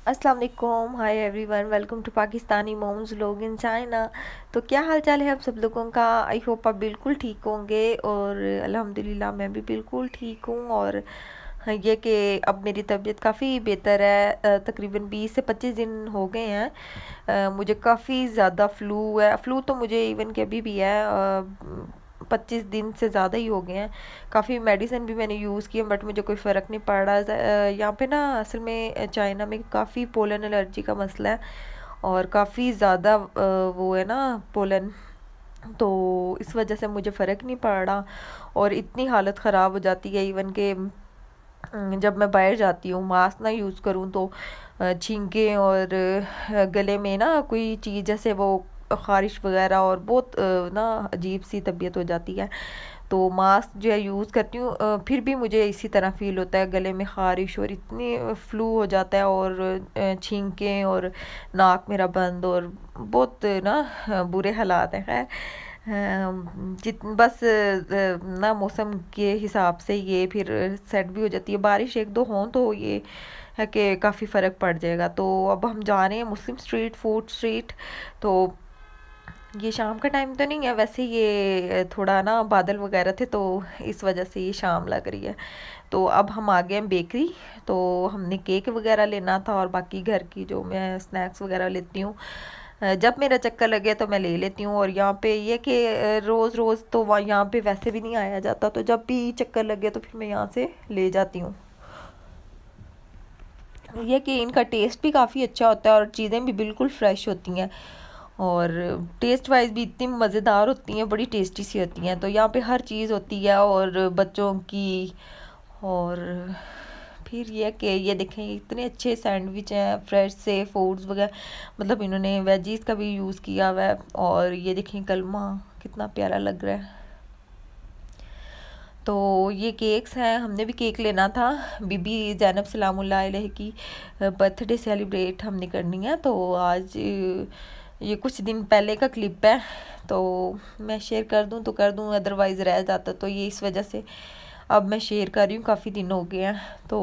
अस्सलाम वालेकुम, hi everyone, welcome to Pakistani moms लोग इन चाइना। तो क्या हाल चाल है आप सब लोगों का। आई होप आप बिल्कुल ठीक होंगे और अल्हम्दुलिल्लाह मैं भी बिल्कुल ठीक हूँ। और हाँ, ये कि अब मेरी तबीयत काफ़ी बेहतर है। तकरीबन 20 से 25 दिन हो गए हैं। मुझे काफ़ी ज़्यादा फ़्लू है। फ़्लू तो मुझे इवन के अभी भी है। 25 दिन से ज़्यादा ही हो गए हैं। काफ़ी मेडिसिन भी मैंने यूज़ की है बट मुझे कोई फ़र्क नहीं पड़ रहा। यहाँ पे ना असल में चाइना में काफ़ी पोलन एलर्जी का मसला है और काफ़ी ज़्यादा वो है ना पोलन। तो इस वजह से मुझे फ़र्क नहीं पड़ रहा और इतनी हालत ख़राब हो जाती है इवन के जब मैं बाहर जाती हूँ मास्क ना यूज़ करूँ तो छींकें और गले में ना कोई चीज़ जैसे वो ख़ारिश वगैरह और बहुत ना अजीब सी तबीयत हो जाती है। तो मास्क जो है यूज़ करती हूँ फिर भी मुझे इसी तरह फ़ील होता है, गले में ख़ारिश और इतनी फ्लू हो जाता है और छींकें और नाक मेरा बंद और बहुत ना बुरे हालात हैं। खैर जित बस ना मौसम के हिसाब से ये फिर सेट भी हो जाती है। बारिश एक दो हों तो ये है कि काफ़ी फ़र्क पड़ जाएगा। तो अब हम जा रहे हैं मुस्लिम स्ट्रीट फूड स्ट्रीट। तो ये शाम का टाइम तो नहीं है वैसे, ये थोड़ा ना बादल वगैरह थे तो इस वजह से ये शाम लग रही है। तो अब हम आ गए हैं बेकरी। तो हमने केक वगैरह लेना था और बाकी घर की जो मैं स्नैक्स वगैरह लेती हूँ जब मेरा चक्कर लगे तो मैं ले लेती हूँ। और यहाँ पे ये कि रोज़ रोज़ तो वहाँ यहाँ पे वैसे भी नहीं आया जाता, तो जब भी चक्कर लगे तो फिर मैं यहाँ से ले जाती हूँ। ये कि इनका टेस्ट भी काफ़ी अच्छा होता है और चीज़ें भी बिल्कुल फ्रेश होती हैं और टेस्ट वाइज भी इतनी मज़ेदार होती हैं, बड़ी टेस्टी सी होती हैं। तो यहाँ पे हर चीज़ होती है और बच्चों की। और फिर ये कि ये देखें इतने अच्छे सैंडविच हैं, फ्रेश से फूड्स वगैरह, मतलब इन्होंने वेजीज का भी यूज़ किया हुआ है। और ये देखें कलमा कितना प्यारा लग रहा है। तो ये केक्स हैं, हमने भी केक लेना था। बीबी जैनब सलामुल्लाह अलैह की बर्थडे सेलिब्रेट हमने करनी है। तो आज ये कुछ दिन पहले का क्लिप है तो मैं शेयर कर दूं तो कर दूं, अदरवाइज़ रह जाता। तो ये इस वजह से अब मैं शेयर कर रही हूँ, काफ़ी दिन हो गए हैं। तो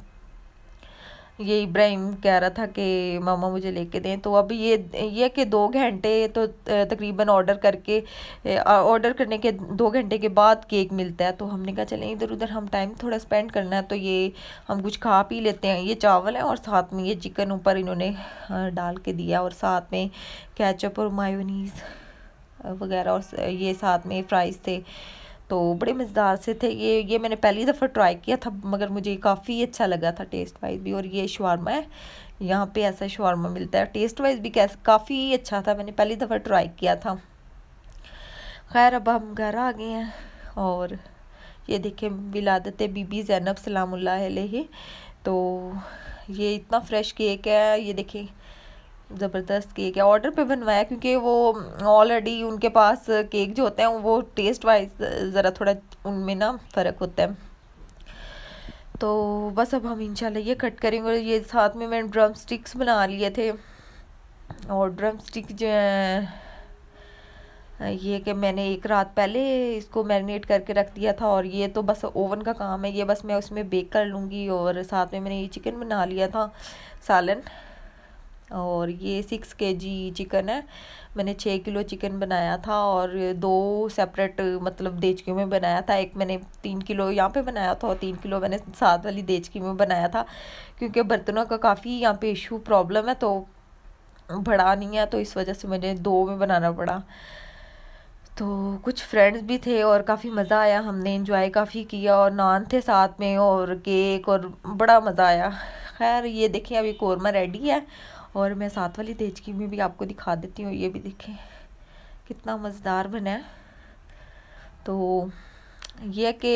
ये इब्राहिम कह रहा था कि मामा मुझे लेके दें। तो अब ये कि 2 घंटे तो तकरीबन ऑर्डर करने के 2 घंटे के बाद केक मिलता है। तो हमने कहा चलें इधर उधर हम टाइम थोड़ा स्पेंड करना है तो ये हम कुछ खा पी लेते हैं। ये चावल है और साथ में ये चिकन ऊपर इन्होंने डाल के दिया और साथ में केचप और मायोनीज़ वगैरह और ये साथ में फ्राइज़ थे। तो बड़े मज़ेदार से थे। ये मैंने पहली दफ़ा ट्राई किया था मगर मुझे काफ़ी अच्छा लगा था टेस्ट वाइज भी। और ये शवारमा है, यहाँ पे ऐसा शवारमा मिलता है, टेस्ट वाइज भी कैसे काफ़ी अच्छा था, मैंने पहली दफ़ा ट्राई किया था। खैर अब हम घर आ गए हैं और ये देखें विलादत बीबी जैनब सलामुल्लाह अलैहि। तो ये इतना फ्रेश केक है, ये देखें ज़बरदस्त केक है। ऑर्डर पे बनवाया क्योंकि वो ऑलरेडी उनके पास केक जो होते हैं वो टेस्ट वाइज ज़रा थोड़ा उनमें ना फ़र्क होता है। तो बस अब हम इंशाल्लाह ये कट करेंगे। और ये साथ में मैंने ड्रम स्टिक्स बना लिए थे। और ड्रम स्टिक जो है ये कि मैंने एक रात पहले इसको मैरिनेट करके रख दिया था और ये तो बस ओवन का काम है, ये बस मैं उसमें बेक कर लूँगी। और साथ में मैंने ये चिकन बना लिया था सालन। और ये 6 kg चिकन है, मैंने 6 किलो चिकन बनाया था और 2 सेपरेट मतलब देचकियों में बनाया था। एक मैंने 3 किलो यहाँ पे बनाया था और 3 किलो मैंने साथ वाली देचकी में बनाया था क्योंकि बर्तनों का काफ़ी यहाँ पे इशू प्रॉब्लम है। तो बड़ा नहीं है तो इस वजह से मुझे 2 में बनाना पड़ा। तो कुछ फ्रेंड्स भी थे और काफ़ी मज़ा आया, हमने इंजॉय काफ़ी किया और नान थे साथ में और केक और बड़ा मज़ा आया। खैर ये देखें अभी कौरमा रेडी है और मैं साथ वाली देचकी में भी आपको दिखा देती हूँ। ये भी देखें कितना मज़ेदार बना है। तो ये कि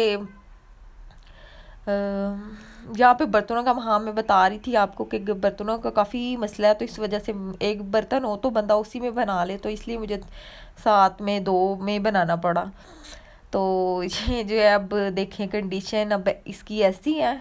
यहाँ पे बर्तनों का, हाँ मैं बता रही थी आपको कि बर्तनों का काफ़ी मसला है तो इस वजह से एक बर्तन हो तो बंदा उसी में बना ले, तो इसलिए मुझे साथ में 2 में बनाना पड़ा। तो ये जो है अब देखें कंडीशन अब इसकी ऐसी है।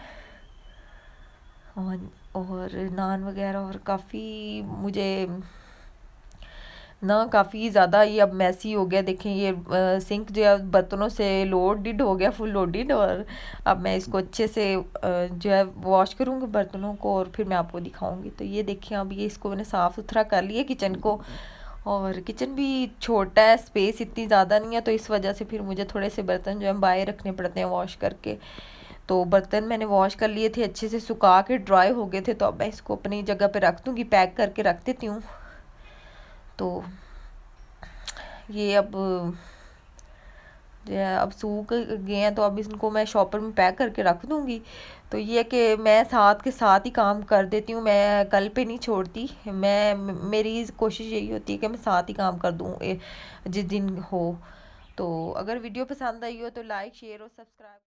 और नान वगैरह और काफ़ी मुझे ना काफ़ी ज़्यादा ये अब मैसी हो गया। देखें ये सिंक जो है बर्तनों से लोडेड हो गया, फुल लोडेड। और अब मैं इसको अच्छे से जो है वॉश करूँगी बर्तनों को, और फिर मैं आपको दिखाऊंगी। तो ये देखिए अब ये इसको मैंने साफ़ सुथरा कर लिया किचन को। और किचन भी छोटा है, स्पेस इतनी ज़्यादा नहीं है, तो इस वजह से फिर मुझे थोड़े से बर्तन जो है बाहर रखने पड़ते हैं वॉश करके। तो बर्तन मैंने वॉश कर लिए थे, अच्छे से सुखा के ड्राई हो गए थे। तो अब मैं इसको अपनी जगह पे रख दूँगी, पैक करके रख देती हूँ। तो ये अब जो है अब सूख गए हैं, तो अब इनको मैं शॉपर में पैक करके रख दूँगी। तो ये है कि मैं साथ के साथ ही काम कर देती हूँ, मैं कल पे नहीं छोड़ती। मेरी कोशिश यही होती है कि मैं साथ ही काम कर दूँ जिस दिन हो। तो अगर वीडियो पसंद आई हो तो लाइक शेयर और सब्सक्राइब।